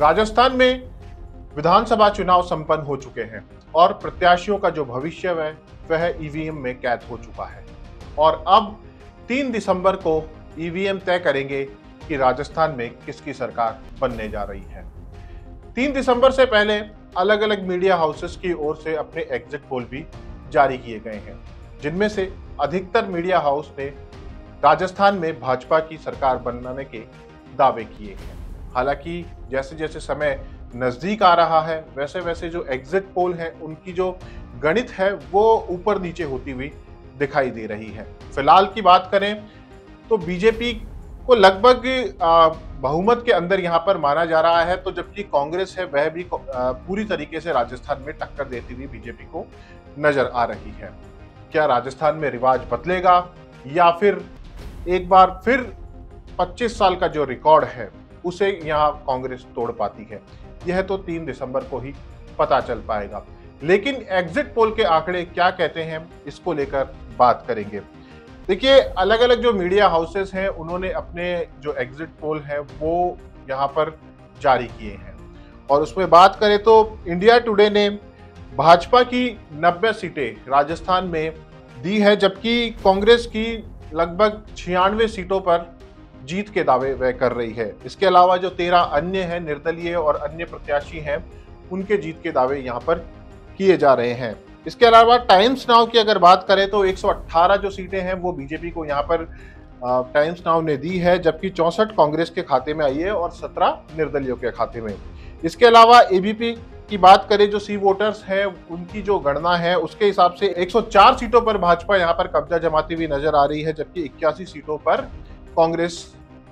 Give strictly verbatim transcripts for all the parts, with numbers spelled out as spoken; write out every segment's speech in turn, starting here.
राजस्थान में विधानसभा चुनाव संपन्न हो चुके हैं और प्रत्याशियों का जो भविष्य है वह ईवीएम में कैद हो चुका है और अब तीन दिसंबर को ईवीएम तय करेंगे कि राजस्थान में किसकी सरकार बनने जा रही है। तीन दिसंबर से पहले अलग अलग मीडिया हाउसेस की ओर से अपने एग्जिट पोल भी जारी किए गए हैं, जिनमें से अधिकतर मीडिया हाउस ने राजस्थान में भाजपा की सरकार बनाने के दावे किए हैं। हालांकि जैसे जैसे समय नजदीक आ रहा है वैसे वैसे जो एग्जिट पोल है उनकी जो गणित है वो ऊपर नीचे होती हुई दिखाई दे रही है। फिलहाल की बात करें तो बीजेपी को लगभग बहुमत के अंदर यहां पर माना जा रहा है, तो जबकि कांग्रेस है वह भी पूरी तरीके से राजस्थान में टक्कर देती हुई बीजेपी को नजर आ रही है। क्या राजस्थान में रिवाज बदलेगा या फिर एक बार फिर पच्चीस साल का जो रिकॉर्ड है उसे यहां कांग्रेस तोड़ पाती है, यह तो तीन दिसंबर को ही पता चल पाएगा। लेकिन एग्जिट पोल के आंकड़े क्या कहते हैं इसको लेकर बात करेंगे। देखिए, अलग अलग जो मीडिया हाउसेस हैं उन्होंने अपने जो एग्जिट पोल है वो यहाँ पर जारी किए हैं और उसमें बात करें तो इंडिया टुडे ने भाजपा की नब्बे सीटें राजस्थान में दी है, जबकि कांग्रेस की लगभग छियानवे सीटों पर जीत के दावे वह कर रही है। इसके अलावा जो तेरह अन्य हैं निर्दलीय और अन्य प्रत्याशी हैं उनके जीत के दावे यहाँ पर किए जा रहे हैं। इसके अलावा टाइम्स नाउ की अगर बात करें तो एक सौ अठारह जो सीटें हैं वो बीजेपी को यहाँ पर टाइम्स नाउ ने दी है, जबकि चौसठ कांग्रेस के खाते में आई है और सत्रह निर्दलियों के खाते में। इसके अलावा एबीपी की बात करें, जो सी वोटर्स है उनकी जो गणना है उसके हिसाब से एक सौ चार सीटों पर भाजपा यहाँ पर कब्जा जमाती हुई नजर आ रही है, जबकि इक्यासी सीटों पर कांग्रेस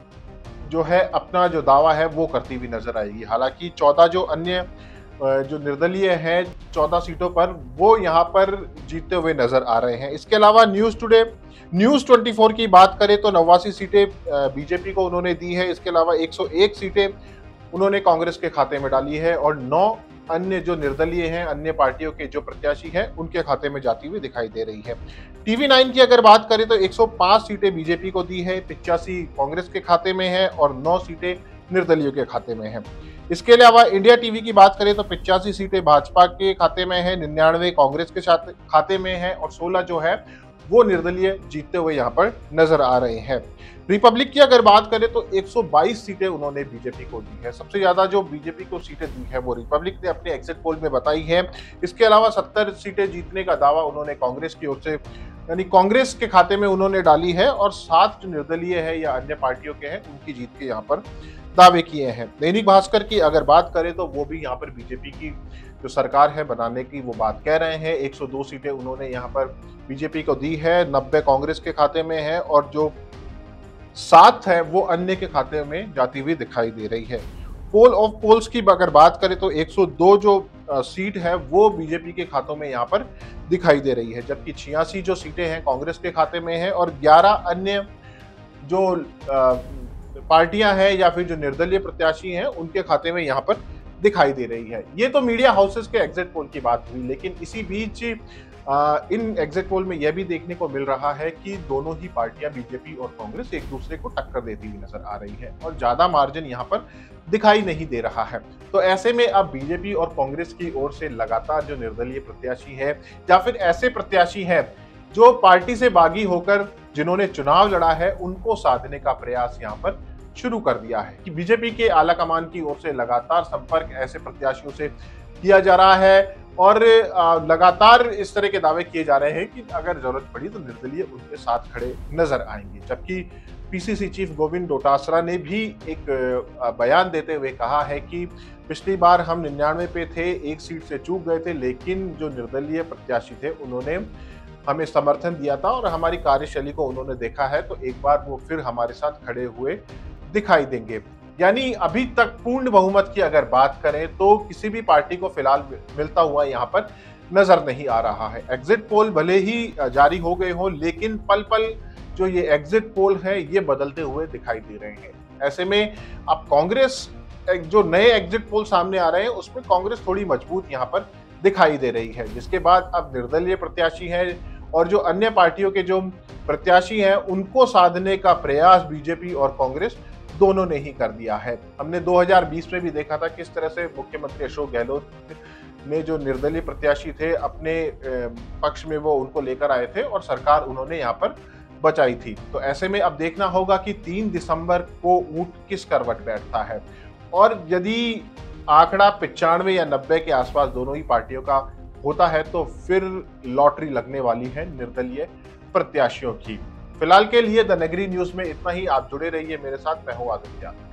जो है अपना जो दावा है वो करती हुई नजर आएगी। हालांकि चौदह जो अन्य जो निर्दलीय हैं चौदह सीटों पर वो यहाँ पर जीतते हुए नजर आ रहे हैं। इसके अलावा न्यूज टुडे न्यूज चौबीस की बात करें तो नवासी सीटें बीजेपी को उन्होंने दी है। इसके अलावा एक सौ एक सीटें उन्होंने कांग्रेस के खाते में डाली है और नौ अन्य जो निर्दलीय हैं अन्य पार्टियों के जो प्रत्याशी हैं उनके खाते में जाती हुई दिखाई दे रही है। टीवी नाइन की अगर बात करें तो एक सौ पाँच सीटें बीजेपी को दी है, पिचासी कांग्रेस के खाते में है और नौ सीटें निर्दलियों के खाते में है। इसके अलावा इंडिया टीवी की बात करें तो पिचासी सीटें भाजपा के खाते में है, निन्यानवे कांग्रेस के खाते में है और सोलह जो है वो निर्दलीय जीतते हुए यहाँ पर नजर आ रहे हैं। रिपब्लिक की अगर बात करें तो एक सौ बाईस सीटें उन्होंने बीजेपी को दी है। सबसे ज्यादा जो बीजेपी को सीटें दी है वो रिपब्लिक ने अपने एग्जिट पोल में बताई है। इसके अलावा सत्तर सीटें जीतने का दावा उन्होंने कांग्रेस की ओर से यानी कांग्रेस के खाते में उन्होंने डाली है और सात जो निर्दलीय है या अन्य पार्टियों के हैं उनकी जीत के यहाँ पर दावे किए हैं। दैनिक भास्कर की अगर बात करें तो वो भी यहाँ पर बीजेपी की जो सरकार है बनाने की वो बात कह रहे हैं। एक सौ दो सीटें उन्होंने यहाँ पर बीजेपी को दी है, नब्बे कांग्रेस के खाते में है और जो सात है वो अन्य के खाते में जाती हुई दिखाई दे रही है। पोल ऑफ पोल्स की अगर बात करें तो एक सौ दो जो सीट है वो बीजेपी के खातों में यहाँ पर दिखाई दे रही है, जबकि छियासी जो सीटें हैं कांग्रेस के खाते में है और ग्यारह अन्य जो पार्टियां हैं या फिर जो निर्दलीय प्रत्याशी हैं उनके खाते में यहाँ पर दिखाई दे रही है। ये तो मीडिया हाउसेस के एग्जिट पोल की बात हुई, लेकिन इसी बीच आ, इन एग्जिट पोल में यह भी देखने को मिल रहा है कि दोनों ही पार्टियां बीजेपी और कांग्रेस एक दूसरे को टक्कर देती हुई नजर आ रही है और ज्यादा मार्जिन यहाँ पर दिखाई नहीं दे रहा है। तो ऐसे में अब बीजेपी और कांग्रेस की ओर से लगातार जो निर्दलीय प्रत्याशी है या फिर ऐसे प्रत्याशी हैं जो पार्टी से बागी होकर जिन्होंने चुनाव लड़ा है उनको साधने का प्रयास यहाँ पर शुरू कर दिया है कि बीजेपी के आला कमान की ओर से लगातार संपर्क ऐसे प्रत्याशियों से किया जा रहा है और लगातार इस तरह के दावे किए जा रहे हैं कि अगर जरूरत पड़ी तो निर्दलीय उनके साथ खड़े नजर आएंगे। जबकि पीसीसी चीफ गोविंद डोटासरा ने भी एक बयान देते हुए कहा है कि पिछली बार हम निन्यानवे पे थे, एक सीट से चूक गए थे, लेकिन जो निर्दलीय प्रत्याशी थे उन्होंने हमें समर्थन दिया था और हमारी कार्यशैली को उन्होंने देखा है तो एक बार वो फिर हमारे साथ खड़े हुए दिखाई देंगे। यानी अभी तक पूर्ण बहुमत की अगर बात करें तो किसी भी पार्टी को फिलहाल मिलता हुआ यहाँ पर नजर नहीं आ रहा है। एग्जिट पोल भले ही जारी हो गए हो लेकिन पल पल जो ये एग्जिट पोल है ये बदलते हुए दिखाई दे रहे हैं। ऐसे में अब कांग्रेस जो नए एग्जिट पोल सामने आ रहे हैं उसमें कांग्रेस थोड़ी मजबूत यहाँ पर दिखाई दे रही है, जिसके बाद अब निर्दलीय प्रत्याशी है और जो अन्य पार्टियों के जो प्रत्याशी हैं उनको साधने का प्रयास बीजेपी और कांग्रेस दोनों ने ही कर दिया है। हमने दो हज़ार बीस में भी देखा था किस तरह से मुख्यमंत्री अशोक गहलोत ने जो निर्दलीय प्रत्याशी थे अपने पक्ष में वो उनको लेकर आए थे और सरकार उन्होंने यहाँ पर बचाई थी। तो ऐसे में अब देखना होगा कि तीन दिसंबर को ऊंट किस करवट बैठता है, और यदि आंकड़ा पिचानवे या नब्बे के आसपास दोनों ही पार्टियों का होता है तो फिर लॉटरी लगने वाली है निर्दलीय प्रत्याशियों की। फिलहाल के लिए द नगरी न्यूज में इतना ही। आप जुड़े रहिए मेरे साथ। मैं हूं आदित्य।